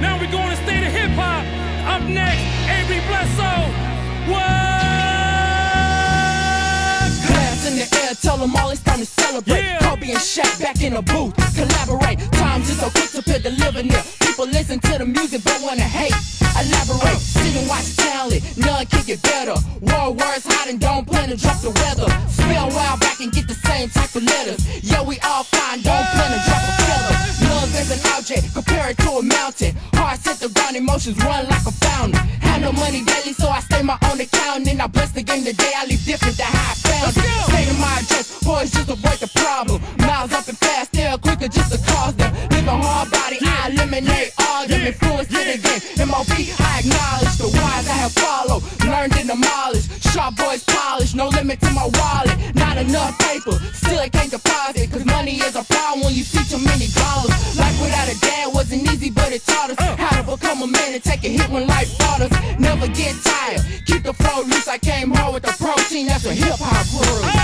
Now we going to state of hip hop. Up next, Avery Bledsoe. What? Glass in the air, tell them all it's time to celebrate. Yeah. Kobe and Shaq back in the booth, collaborate. Times is so quick to put the living there. People listen to the music but wanna hate. Elaborate, sit and watch talent, none can get better. Words hot and don't plan to drop the weather. Spell while back and get the same type of letters. Yeah, we all fine, don't plan to drop a feather. Love is an object, compare it to a mountain. Heart set the ground, emotions run like a fountain. Have no money daily, so I stay my own account. And I bless the game today, I leave different than how I found it. Say to my address, boys, just avoid the problem. Miles up and fast, they're quicker just to cause them. Live a hard body, I eliminate all them. Influence to the game, M.O.B, I acknowledge the wise I have followed. Learned and demolished, sharp boys polished. No limit to my wallet, not enough paper. Still I can't deposit, cause money is a problem when you see too many dollars. Life without a dad wasn't easy, but it taught us how to become a man and take a hit when life fought us. Never get tired, keep the flow loose. I came home with the protein, that's a hip hop word.